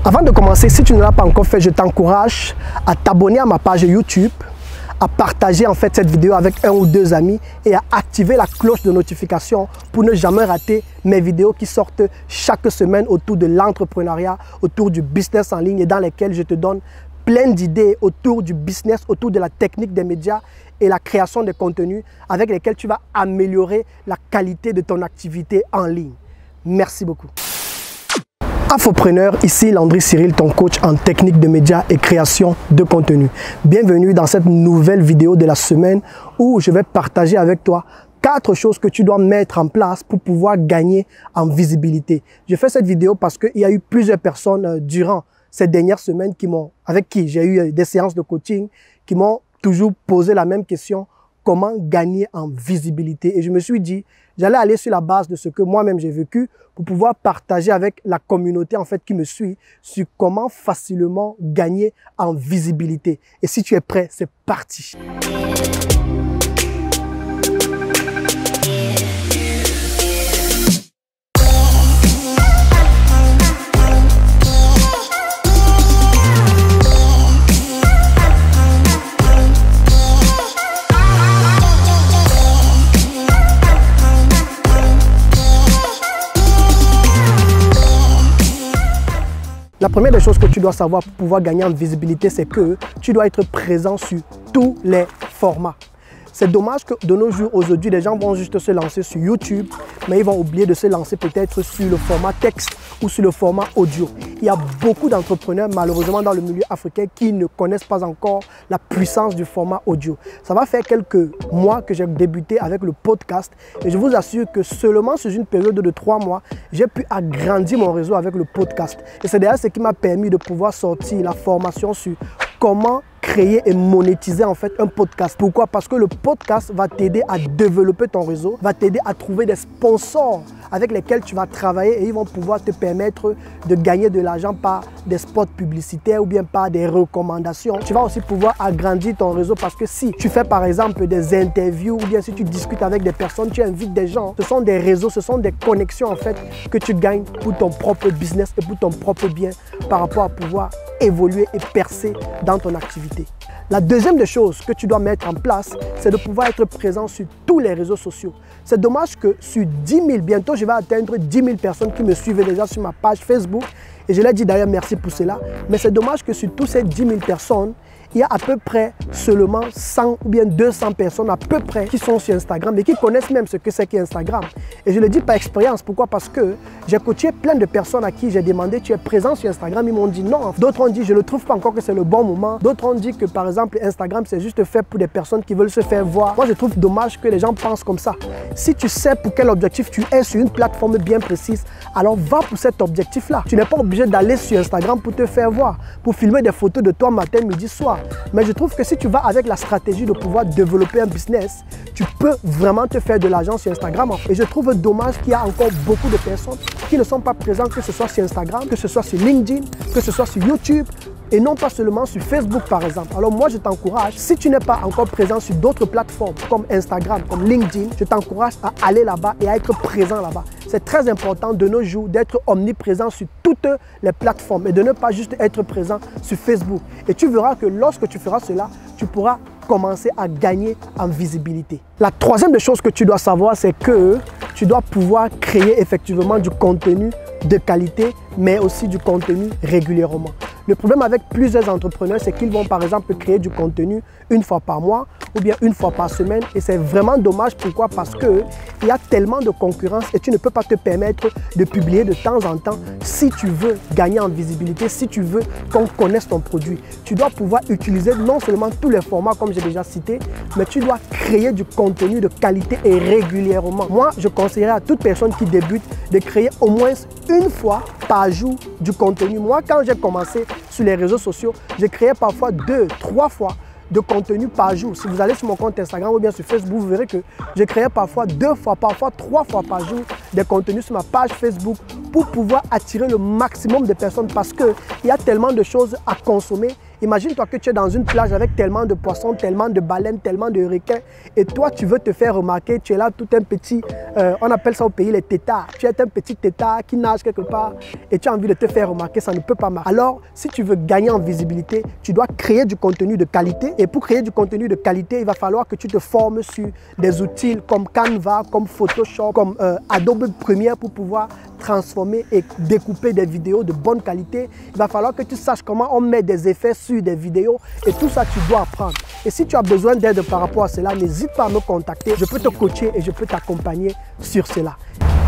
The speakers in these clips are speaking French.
Avant de commencer, si tu ne l'as pas encore fait, je t'encourage à t'abonner à ma page YouTube, à partager en fait cette vidéo avec un ou deux amis et à activer la cloche de notification pour ne jamais rater mes vidéos qui sortent chaque semaine autour de l'entrepreneuriat, autour du business en ligne et dans lesquelles je te donne plein d'idées autour du business, autour de la technique des médias et la création de contenus avec lesquels tu vas améliorer la qualité de ton activité en ligne. Merci beaucoup. Infopreneur, ici Landry Cyril, ton coach en technique de médias et création de contenu. Bienvenue dans cette nouvelle vidéo de la semaine où je vais partager avec toi 4 choses que tu dois mettre en place pour pouvoir gagner en visibilité. Je fais cette vidéo parce qu'il y a eu plusieurs personnes durant ces dernières semaines avec qui j'ai eu des séances de coaching qui m'ont toujours posé la même question: comment gagner en visibilité? Et je me suis dit, j'allais aller sur la base de ce que moi-même j'ai vécu pour pouvoir partager avec la communauté en fait qui me suit sur comment facilement gagner en visibilité. Et si tu es prêt, c'est parti. La première des choses que tu dois savoir pour pouvoir gagner en visibilité, c'est que tu dois être présent sur tous les formats. C'est dommage que de nos jours, aujourd'hui, les gens vont juste se lancer sur YouTube, mais ils vont oublier de se lancer peut-être sur le format texte ou sur le format audio. Il y a beaucoup d'entrepreneurs, malheureusement, dans le milieu africain qui ne connaissent pas encore la puissance du format audio. Ça va faire quelques mois que j'ai débuté avec le podcast et je vous assure que seulement sur une période de 3 mois, j'ai pu agrandir mon réseau avec le podcast. Et c'est d'ailleurs ce qui m'a permis de pouvoir sortir la formation sur comment créer et monétiser en fait un podcast. Pourquoi? Parce que le podcast va t'aider à développer ton réseau, va t'aider à trouver des sponsors avec lesquels tu vas travailler et ils vont pouvoir te permettre de gagner de l'argent par des spots publicitaires ou bien par des recommandations. Tu vas aussi pouvoir agrandir ton réseau parce que si tu fais par exemple des interviews ou bien si tu discutes avec des personnes, tu invites des gens, ce sont des réseaux, ce sont des connexions en fait que tu gagnes pour ton propre business et pour ton propre bien par rapport à pouvoir évoluer et percer dans ton activité. La deuxième des choses que tu dois mettre en place, c'est de pouvoir être présent sur tous les réseaux sociaux. C'est dommage que sur 10 000, bientôt je vais atteindre 10 000 personnes qui me suivent déjà sur ma page Facebook. Et je leur dis d'ailleurs merci pour cela. Mais c'est dommage que sur toutes ces 10 000 personnes, il y a à peu près seulement 100 ou bien 200 personnes à peu près qui sont sur Instagram et qui connaissent même ce que c'est qu'Instagram. Et je le dis par expérience. Pourquoi? Parce que j'ai coaché plein de personnes à qui j'ai demandé: tu es présent sur Instagram? Ils m'ont dit non. D'autres ont dit: je ne trouve pas encore que c'est le bon moment. D'autres ont dit que par exemple Instagram c'est juste fait pour des personnes qui veulent se faire voir. Moi je trouve dommage que les gens pensent comme ça. Si tu sais pour quel objectif tu es sur une plateforme bien précise, alors va pour cet objectif-là. Tu n'es pas obligé d'aller sur Instagram pour te faire voir, pour filmer des photos de toi matin, midi, soir. Mais je trouve que si tu vas avec la stratégie de pouvoir développer un business, tu peux vraiment te faire de l'argent sur Instagram. Et je trouve dommage qu'il y a encore beaucoup de personnes qui ne sont pas présentes, que ce soit sur Instagram, que ce soit sur LinkedIn, que ce soit sur YouTube, et non pas seulement sur Facebook par exemple. Alors moi je t'encourage, si tu n'es pas encore présent sur d'autres plateformes comme Instagram, comme LinkedIn, je t'encourage à aller là-bas et à être présent là-bas. C'est très important de nos jours d'être omniprésent sur toutes les plateformes et de ne pas juste être présent sur Facebook. Et tu verras que lorsque tu feras cela, tu pourras commencer à gagner en visibilité. La troisième des choses que tu dois savoir, c'est que tu dois pouvoir créer effectivement du contenu de qualité, mais aussi du contenu régulièrement. Le problème avec plusieurs entrepreneurs, c'est qu'ils vont par exemple créer du contenu une fois par mois ou bien une fois par semaine. Et c'est vraiment dommage. Pourquoi? Parce qu'il y a tellement de concurrence et tu ne peux pas te permettre de publier de temps en temps. Si tu veux gagner en visibilité, si tu veux qu'on connaisse ton produit, tu dois pouvoir utiliser non seulement tous les formats comme j'ai déjà cité, mais tu dois créer du contenu de qualité et régulièrement. Moi, je conseillerais à toute personne qui débute de créer au moins une fois par jour du contenu. Moi, quand j'ai commencé sur les réseaux sociaux, j'ai créé parfois 2, 3 fois de contenu par jour. Si vous allez sur mon compte Instagram ou bien sur Facebook, vous verrez que je créais parfois 2 fois, parfois 3 fois par jour des contenus sur ma page Facebook pour pouvoir attirer le maximum de personnes parce qu'il y a tellement de choses à consommer Imagine-toi que tu es dans une plage avec tellement de poissons, tellement de baleines, tellement de requins, et toi, tu veux te faire remarquer, tu es là tout un petit, on appelle ça au pays les têtards. Tu es un petit têtard qui nage quelque part et tu as envie de te faire remarquer, ça ne peut pas marcher. Alors, si tu veux gagner en visibilité, tu dois créer du contenu de qualité. Et pour créer du contenu de qualité, il va falloir que tu te formes sur des outils comme Canva, comme Photoshop, comme Adobe Premiere pour pouvoir transformer et découper des vidéos de bonne qualité. Il va falloir que tu saches comment on met des effets sur des vidéos et tout ça, tu dois apprendre. Et si tu as besoin d'aide par rapport à cela, n'hésite pas à me contacter. Je peux te coacher et je peux t'accompagner sur cela.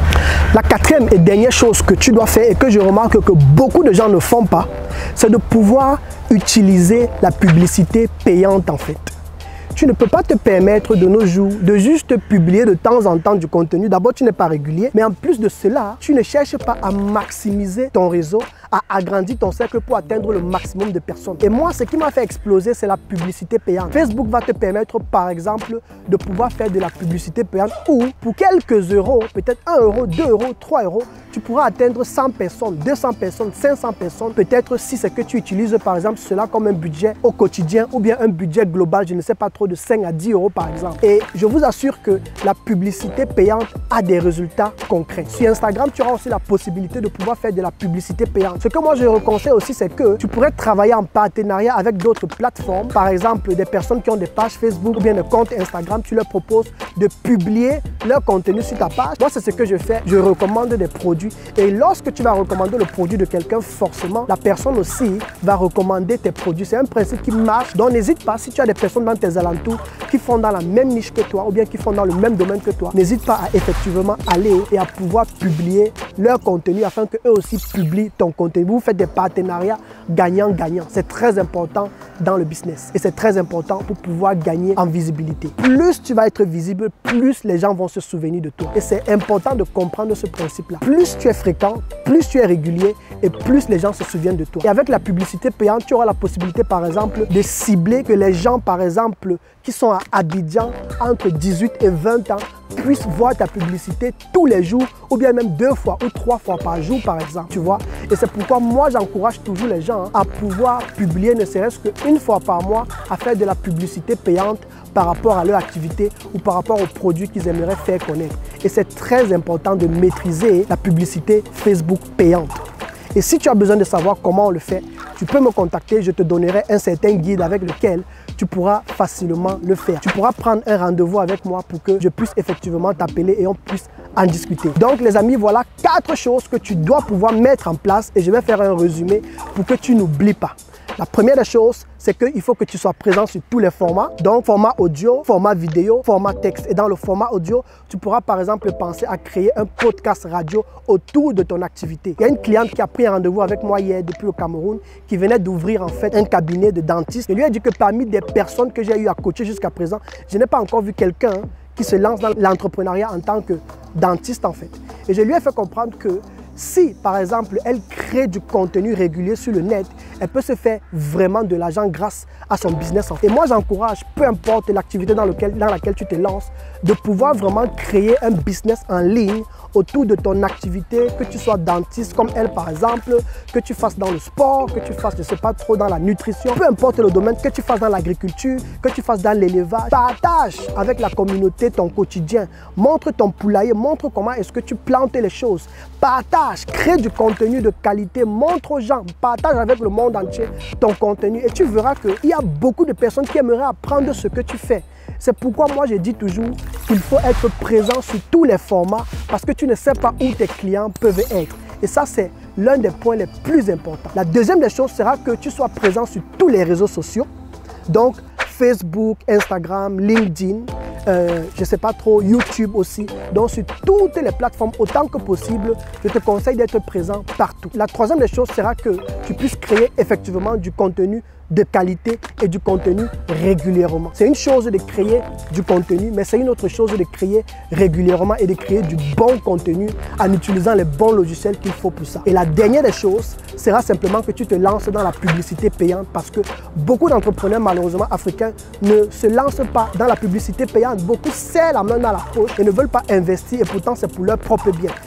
La quatrième et dernière chose que tu dois faire et que je remarque que beaucoup de gens ne font pas, c'est de pouvoir utiliser la publicité payante en fait. Tu ne peux pas te permettre de nos jours de juste publier de temps en temps du contenu. D'abord, tu n'es pas régulier, mais en plus de cela, tu ne cherches pas à maximiser ton réseau, à agrandir ton cercle pour atteindre le maximum de personnes. Et moi, ce qui m'a fait exploser, c'est la publicité payante. Facebook va te permettre, par exemple, de pouvoir faire de la publicité payante où, pour quelques euros, peut-être 1 euro, 2 euros, 3 euros, tu pourras atteindre 100 personnes, 200 personnes, 500 personnes. Peut-être si c'est que tu utilises, par exemple, cela comme un budget au quotidien ou bien un budget global, je ne sais pas trop, de 5 à 10 euros par exemple. Et je vous assure que la publicité payante a des résultats concrets. Sur Instagram, tu auras aussi la possibilité de pouvoir faire de la publicité payante. Ce que moi je conseille aussi, c'est que tu pourrais travailler en partenariat avec d'autres plateformes. Par exemple, des personnes qui ont des pages Facebook ou bien des comptes Instagram, tu leur proposes de publier leur contenu sur ta page. Moi, c'est ce que je fais. Je recommande des produits. Et lorsque tu vas recommander le produit de quelqu'un, forcément, la personne aussi va recommander tes produits. C'est un principe qui marche. Donc, n'hésite pas, si tu as des personnes dans tes alentours qui font dans la même niche que toi ou bien qui font dans le même domaine que toi, n'hésite pas à effectivement aller et à pouvoir publier leur contenu afin qu'eux aussi publient ton contenu. Vous faites des partenariats gagnant-gagnant. C'est très important dans le business et c'est très important pour pouvoir gagner en visibilité. Plus tu vas être visible, plus les gens vont se souvenir de toi. Et c'est important de comprendre ce principe-là. Plus tu es fréquent, plus tu es régulier et plus les gens se souviennent de toi. Et avec la publicité payante, tu auras la possibilité, par exemple, de cibler que les gens, par exemple, qui sont à Abidjan entre 18 et 20 ans puissent voir ta publicité tous les jours ou bien même 2 fois ou 3 fois par jour, par exemple, tu vois. Et c'est pourquoi moi, j'encourage toujours les gens à pouvoir publier ne serait-ce qu'une fois par mois, à faire de la publicité payante par rapport à leur activité ou par rapport aux produits qu'ils aimeraient faire connaître. Et c'est très important de maîtriser la publicité Facebook payante. Et si tu as besoin de savoir comment on le fait, tu peux me contacter, je te donnerai un certain guide avec lequel tu pourras facilement le faire. Tu pourras prendre un rendez-vous avec moi pour que je puisse effectivement t'appeler et on puisse en discuter. Donc les amis, voilà 4 choses que tu dois pouvoir mettre en place et je vais faire un résumé pour que tu n'oublies pas. La première des choses, c'est qu'il faut que tu sois présent sur tous les formats. Donc, format audio, format vidéo, format texte. Et dans le format audio, tu pourras par exemple penser à créer un podcast radio autour de ton activité. Il y a une cliente qui a pris un rendez-vous avec moi hier depuis le Cameroun, qui venait d'ouvrir en fait un cabinet de dentiste. Je lui ai dit que parmi des personnes que j'ai eu à coacher jusqu'à présent, je n'ai pas encore vu quelqu'un qui se lance dans l'entrepreneuriat en tant que dentiste en fait. Et je lui ai fait comprendre que si, par exemple, elle crée du contenu régulier sur le net, elle peut se faire vraiment de l'argent grâce à son business. Et moi, j'encourage, peu importe l'activité dans laquelle tu te lances, de pouvoir vraiment créer un business en ligne autour de ton activité, que tu sois dentiste comme elle par exemple, que tu fasses dans le sport, que tu fasses, je ne sais pas trop, dans la nutrition, peu importe le domaine, que tu fasses dans l'agriculture, que tu fasses dans l'élevage. Partage avec la communauté ton quotidien, montre ton poulailler, montre comment est-ce que tu plantes les choses. Partage, crée du contenu de qualité, montre aux gens, partage avec le monde entier ton contenu et tu verras qu'il y a beaucoup de personnes qui aimeraient apprendre ce que tu fais. C'est pourquoi moi je dis toujours qu'il faut être présent sur tous les formats parce que tu ne sais pas où tes clients peuvent être. Et ça, c'est l'un des points les plus importants. La deuxième des choses sera que tu sois présent sur tous les réseaux sociaux. Donc, Facebook, Instagram, LinkedIn, je ne sais pas trop, YouTube aussi. Donc, sur toutes les plateformes, autant que possible, je te conseille d'être présent partout. La troisième des choses sera que tu puisses créer effectivement du contenu de qualité et du contenu régulièrement. C'est une chose de créer du contenu, mais c'est une autre chose de créer régulièrement et de créer du bon contenu en utilisant les bons logiciels qu'il faut pour ça. Et la dernière des choses sera simplement que tu te lances dans la publicité payante parce que beaucoup d'entrepreneurs malheureusement africains ne se lancent pas dans la publicité payante. Beaucoup serrent la main dans la poche et ne veulent pas investir et pourtant c'est pour leur propre bien.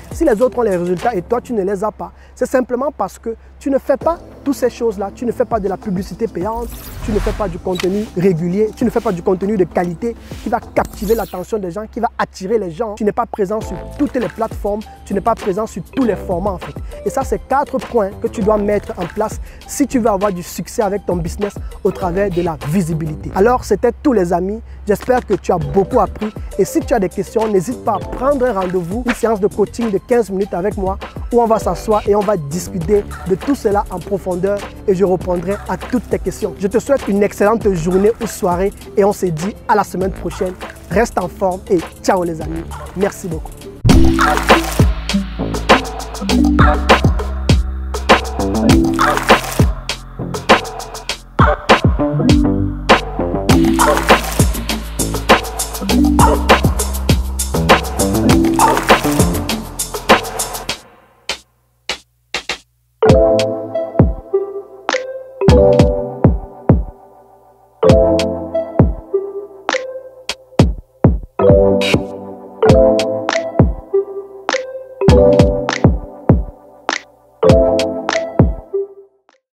Si les autres ont les résultats et toi, tu ne les as pas, c'est simplement parce que tu ne fais pas toutes ces choses-là. Tu ne fais pas de la publicité payante, tu ne fais pas du contenu régulier, tu ne fais pas du contenu de qualité qui va captiver l'attention des gens, qui va attirer les gens. Tu n'es pas présent sur toutes les plateformes, tu n'es pas présent sur tous les formats en fait. Et ça, c'est 4 points que tu dois mettre en place si tu veux avoir du succès avec ton business au travers de la visibilité. Alors, c'était tout les amis. J'espère que tu as beaucoup appris. Et si tu as des questions, n'hésite pas à prendre un rendez-vous, une séance de coaching de 15 minutes avec moi où on va s'asseoir et on va discuter de tout cela en profondeur et je répondrai à toutes tes questions. Je te souhaite une excellente journée ou soirée et on se dit à la semaine prochaine. Reste en forme et ciao les amis. Merci beaucoup.